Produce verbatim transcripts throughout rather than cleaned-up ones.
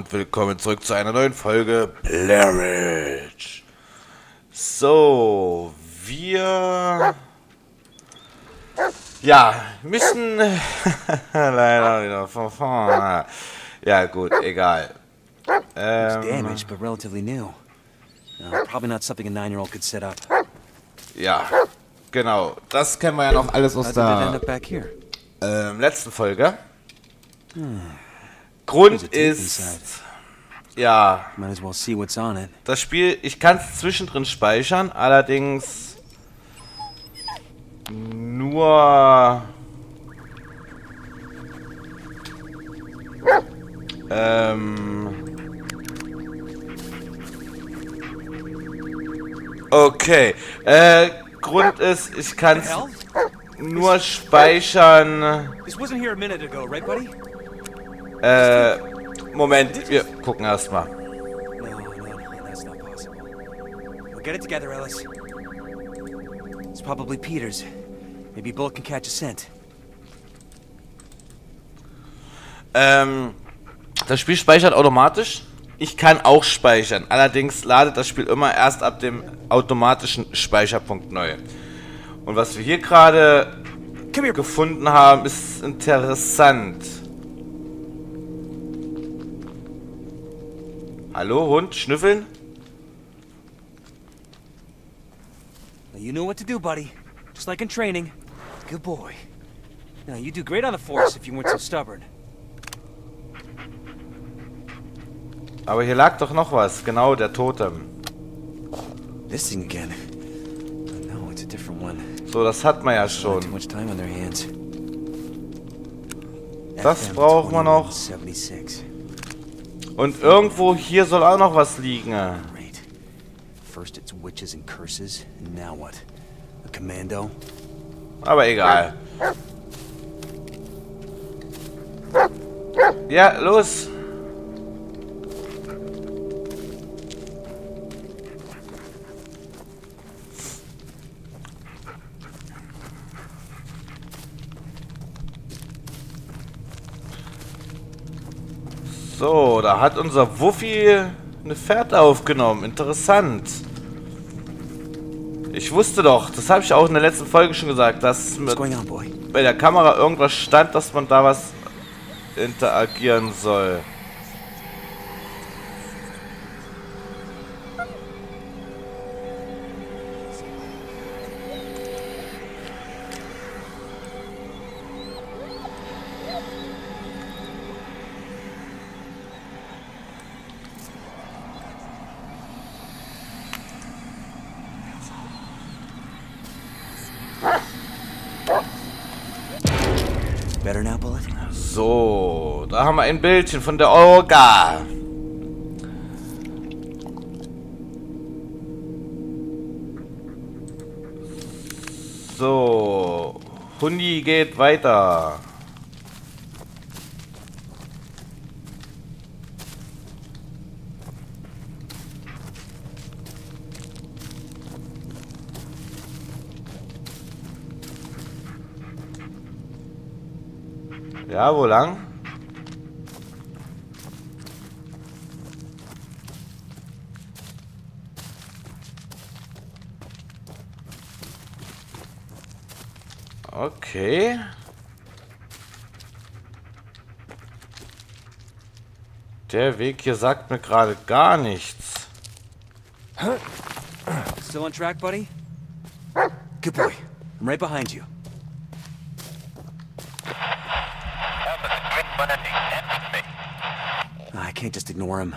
und willkommen zurück zu einer neuen Folge Blair Witch. So, wir ja müssen leider wieder von vorne. Ja gut, egal. It's damaged, but relatively new. Uh, probably not something a nine-year-old could set up. Ja, genau. Das kennen wir ja noch alles aus der ähm, letzten Folge. Hmm. Grund ist, ja, das Spiel, ich kann es zwischendrin speichern, allerdings nur ähm okay, äh, Grund ist, ich kann es nur speichern. Äh, Moment, wir gucken erstmal. No, no, that's not possible. We'll get it together, Ellis. It's probably Peters. Maybe Bullet can catch a scent. Ähm, das Spiel speichert automatisch. Ich kann auch speichern. Allerdings ladet das Spiel immer erst ab dem automatischen Speicherpunkt neu. Und was wir hier gerade gefunden haben, ist interessant. Hallo, Hund, schnüffeln? You know what to do, buddy. Just like in training. Good boy. Now, you do great on the force if you weren't so stubborn. Aber hier lag doch noch was. Genau, der Totem. This thing again. No, it's a different one. So, das hat man ja schon. Too much time on their hands. Das brauchen wir noch. Und irgendwo hier soll auch noch was liegen. First it's witches and curses, and now what? A commando? Aber egal. Ja, los. So, da hat unser Wuffi eine Fährte aufgenommen. Interessant. Ich wusste doch, das habe ich auch in der letzten Folge schon gesagt, dass mit bei der Kamera irgendwas stand, dass man da was interagieren soll. Better now, Bullet? So, da haben wir ein Bildchen von der Olga. So, Hundi geht weiter. Ja, wo lang? Okay. Der Weg hier sagt mir gerade gar nichts. Still on track, buddy? Good boy. I'm right behind you. I can't just ignore him.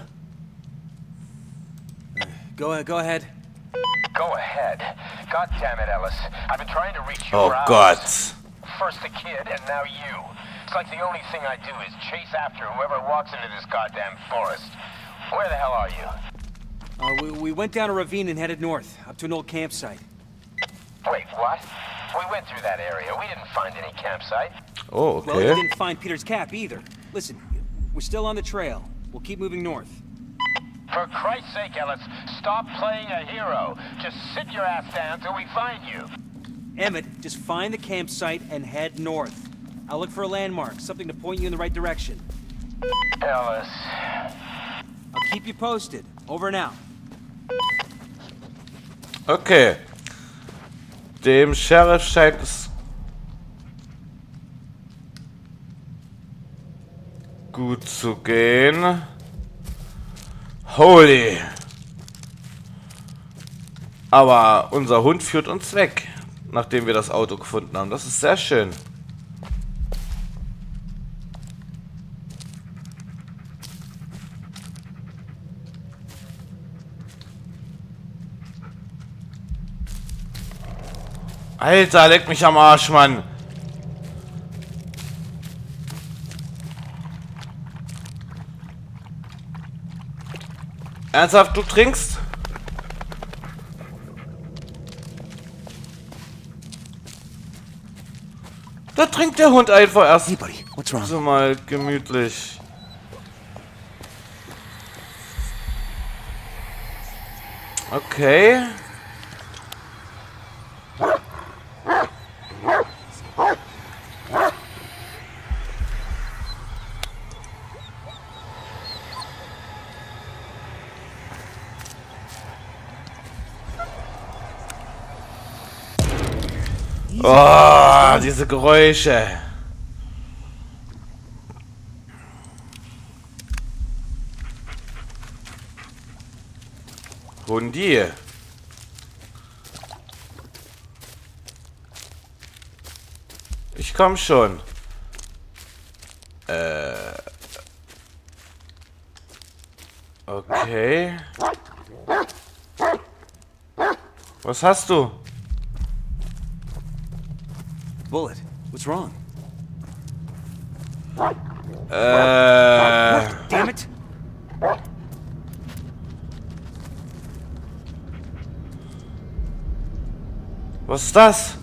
Go, go ahead. Go ahead. God damn it, Ellis. I've been trying to reach you Oh for hours. God. First the kid, and now you. It's like the only thing I do is chase after whoever walks into this goddamn forest. Where the hell are you? Uh, we, we went down a ravine and headed north, up to an old campsite. Wait, what? We went through that area. We didn't find any campsite. Oh, okay. Well, we didn't find Peter's cap either. Listen, we're still on the trail. We'll keep moving north. For Christ's sake, Ellis, stop playing a hero. Just sit your ass down till we find you. Emmett, just find the campsite and head north. I'll look for a landmark, something to point you in the right direction. Ellis, I'll keep you posted. Over and out. Okay. Dem Sheriff scheint es gut zu gehen. Holy. Aber unser Hund führt uns weg, nachdem wir das Auto gefunden haben. Das ist sehr schön. Alter, leck mich am Arsch, Mann. Ernsthaft, du trinkst? Da trinkt der Hund einfach erst. Hey, buddy, what's wrong? So mal gemütlich. Okay. Oh, diese Geräusche. Hundi. Ich komm schon. Äh. Okay. Was hast du? Bullet, what's wrong? Äh. What? Damn it! Was ist das?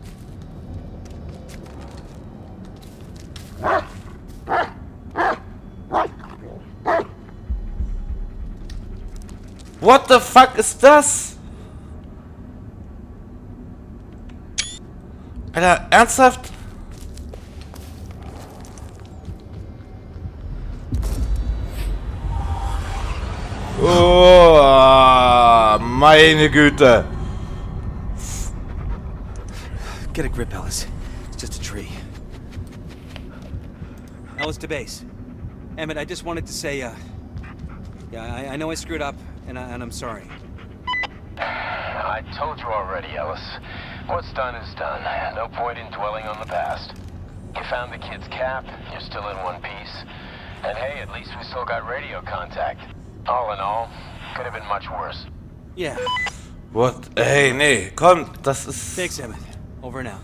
What the fuck ist das? Alter, ernsthaft? Oh, meine Güte. Get a grip, Ellis. It's just a tree. Ellis to base. Emmett, I just wanted to say, uh... yeah, I, I know I screwed up, and, I, and I'm sorry. I told you already, Ellis. What's done is done. No point in dwelling on the past. You found the kid's cap, you're still in one piece. And hey, at least we still got radio contact. All in all, could have been much worse. Yeah. What? Hey, nee, komm, das ist... Thanks, Emmett. Over and out.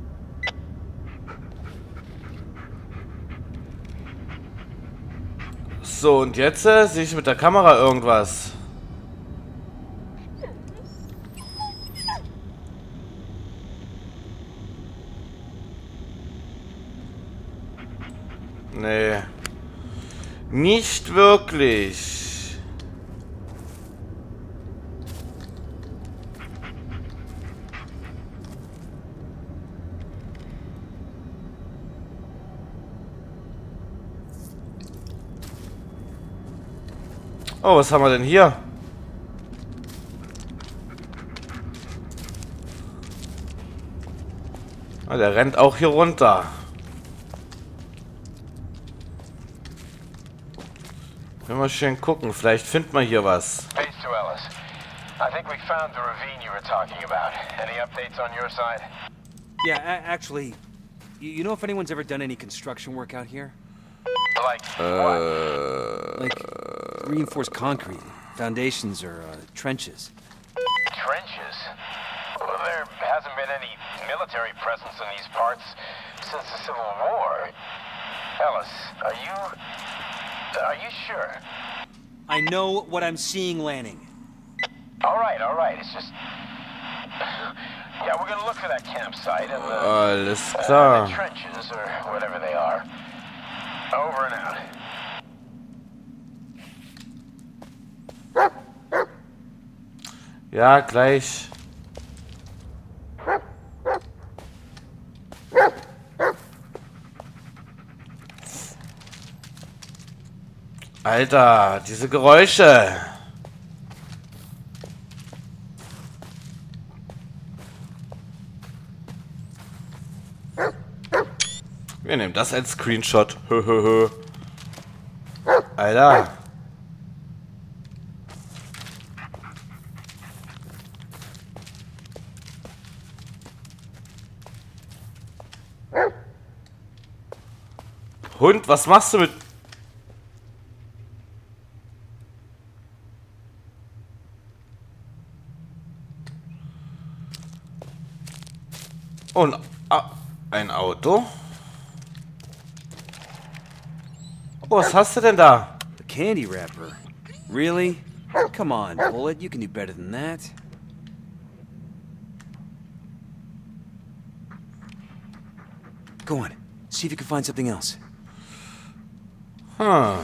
So, und jetzt äh, sehe ich mit der Kamera irgendwas. Nee. Nicht wirklich. Oh, was haben wir denn hier? Ah, der rennt auch hier runter. Wenn wir schön gucken, vielleicht findet man hier was. Base to Ellis. I think we found the ravine you were talking about. Any updates on your side? Yeah, actually, you, you know if anyone's ever done any construction work out here? Like Uh, what? Like reinforced concrete, foundations, or uh, trenches? Trenches? Well, there hasn't been any military presence in these parts since the Civil War. Ellis, are you... Are you sure? I know what I'm seeing, Lanning. All right, all right. It's just... Yeah, we're gonna look for that campsite and the, alles uh, klar. the trenches, or whatever they are. Over and out. Ja, gleich. Alter, diese Geräusche. Wir nehmen das als Screenshot. Alter. Hund, was machst du mit... Und ah, ein Auto? Oh, was hast du denn da? A candy wrapper. Really? Come on, Bullet, you can do better than that. Go on, see if you can find something else. Huh.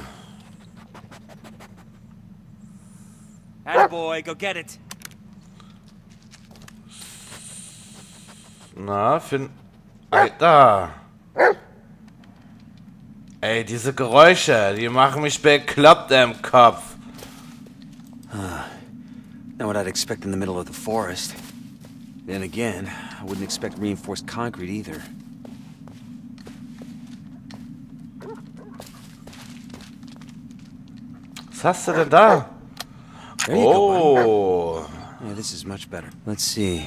Attaboy, go get it. Na, Finn... Alter. Ey, diese Geräusche, die machen mich bekloppt im Kopf. Not what I'd expect in the middle of the forest. Then again, I wouldn't expect reinforced concrete either. Was hast du denn da? There you go, Oh. bud. Yeah, this is much better. Let's see.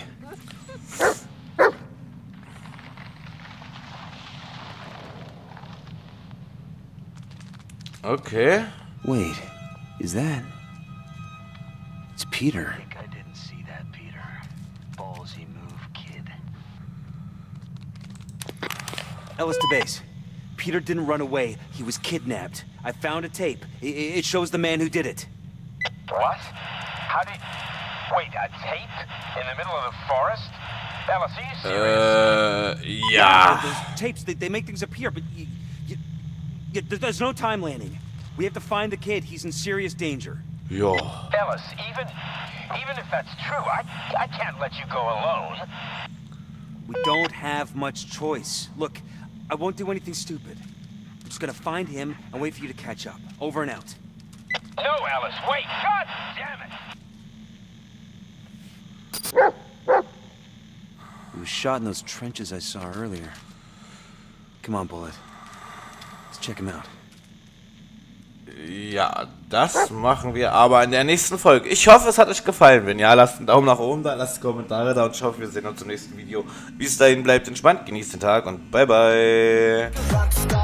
Okay. Wait, is that? It's Peter. I think I didn't see that, Peter. Ballsy move, kid. Ellis to base. Peter didn't run away. He was kidnapped. I found a tape. I it shows the man who did it. What? How did... Wait, a tape? In the middle of the forest? Ellis, are you serious? Äh, ja. Those tapes, they, they make things appear, but you, you, you, there's no time landing. We have to find the kid. He's in serious danger. Jo. Ellis, even... Even if that's true, I, I can't let you go alone. We don't have much choice. Look, I won't do anything stupid. I'm just gonna find him and wait for you to catch up. Over and out. No, Ellis, wait! God damn it! He was shot in those trenches I saw earlier. Come on, Bullet. Let's check him out. Ja, das machen wir aber in der nächsten Folge. Ich hoffe, es hat euch gefallen. Wenn ja, lasst einen Daumen nach oben da, lasst Kommentare da und ich hoffe, wir sehen uns im nächsten Video. Bis dahin, bleibt entspannt, genießt den Tag und bye bye.